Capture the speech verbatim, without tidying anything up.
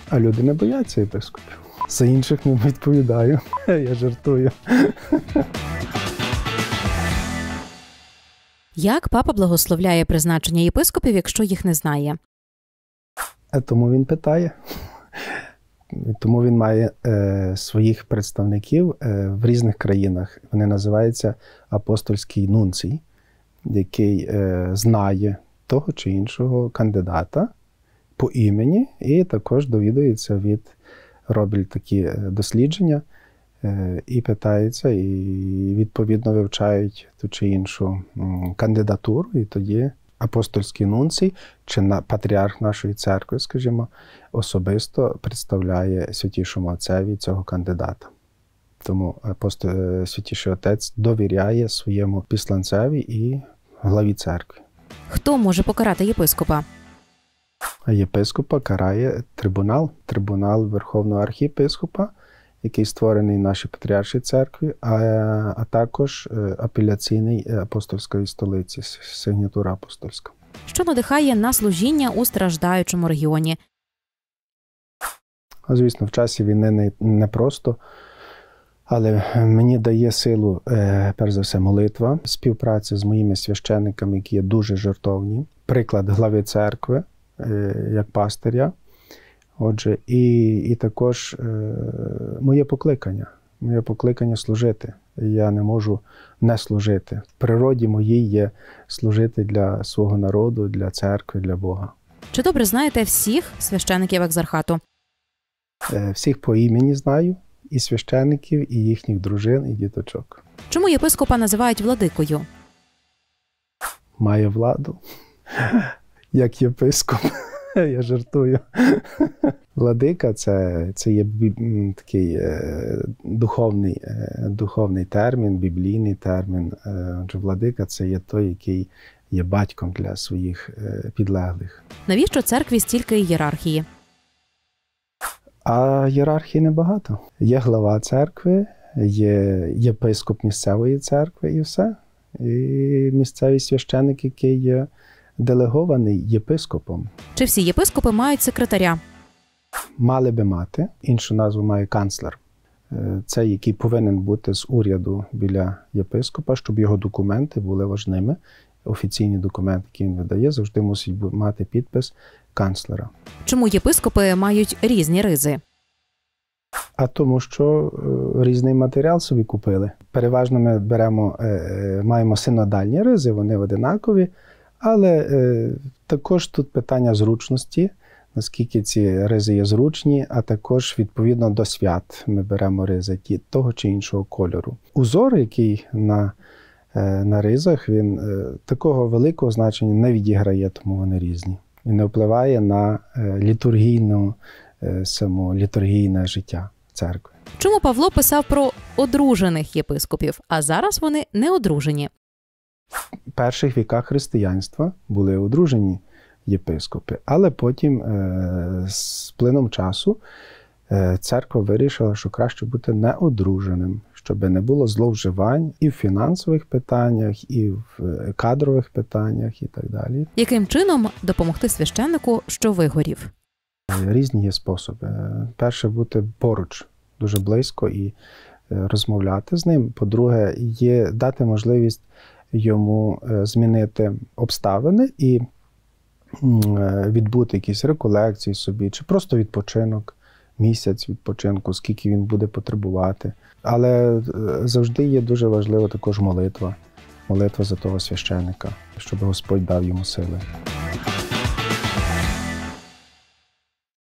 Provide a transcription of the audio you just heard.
А люди не бояться єпископів. За інших не відповідаю. Я жартую. Як папа благословляє призначення єпископів, якщо їх не знає? А тому він питає. Тому він має е, своїх представників е, в різних країнах. Вони називаються апостольський нунцій, який е, знає того чи іншого кандидата по імені і також довідується від, роблять такі дослідження е, і питаються, і відповідно вивчають ту чи іншу м, кандидатуру, і тоді апостольський нунцій, чи на патріарх нашої церкви, скажімо, особисто представляє Святішому Отцеві цього кандидата. Тому апостол, Святіший Отець довіряє своєму післанцеві і главі церкви. Хто може покарати єпископа? А єпископа карає трибунал, трибунал Верховного архієпископа, який створений в нашій Патріаршій церкві, а, а також апеляційний апостольської столиці, сигнатура апостольська. Що надихає на служіння у страждаючому регіоні? Звісно, в часі війни не, не просто, але мені дає силу, перш за все, молитва, співпраця з моїми священниками, які є дуже жертовні, приклад глави церкви, як пастиря. Отже, і, і також е, моє покликання, моє покликання служити. Я не можу не служити. В природі моїй є служити для свого народу, для церкви, для Бога. Чи добре знаєте всіх священиків екзархату? Е, всіх по імені знаю, і священиків, і їхніх дружин, і діточок. Чому єпископа називають владикою? Має владу, як єпископ. Я жартую. Владика – це, це є такий е, духовний, е, духовний термін, біблійний термін. Отже, владика – це є той, який є батьком для своїх е, підлеглих. Навіщо церкві стільки ієрархії? А ієрархії небагато. Є глава церкви, є єпископ місцевої церкви і все. І місцевий священик, який є делегований єпископом. Чи всі єпископи мають секретаря? Мали би мати. Іншу назву має канцлер. Це, який повинен бути з уряду біля єпископа, щоб його документи були важними. Офіційні документи, які він видає, завжди мусить мати підпис канцлера. Чому єпископи мають різні ризи? А тому, що різний матеріал собі купили. Переважно ми беремо, маємо синодальні ризи, вони одинакові. Але е, також тут питання зручності, наскільки ці ризи є зручні, а також відповідно до свят ми беремо ризи ті, того чи іншого кольору. Узор, який на, е, на ризах, він е, такого великого значення не відіграє, тому вони різні. І не впливає на е, літургійну, е, само літургійне життя церкви. Чому Павло писав про одружених єпископів, а зараз вони не одружені? В перших віках християнства були одружені єпископи, але потім з плином часу церква вирішила, що краще бути неодруженим, щоб не було зловживань і в фінансових питаннях, і в кадрових питаннях, і так далі. Яким чином допомогти священнику, що вигорів? Різні є способи. Перше, бути поруч, дуже близько і розмовляти з ним. По-друге, є дати можливість йому змінити обставини і відбути якісь реколекції собі, чи просто відпочинок, місяць відпочинку, скільки він буде потребувати. Але завжди є дуже важлива також молитва, молитва за того священника, щоб Господь дав йому сили.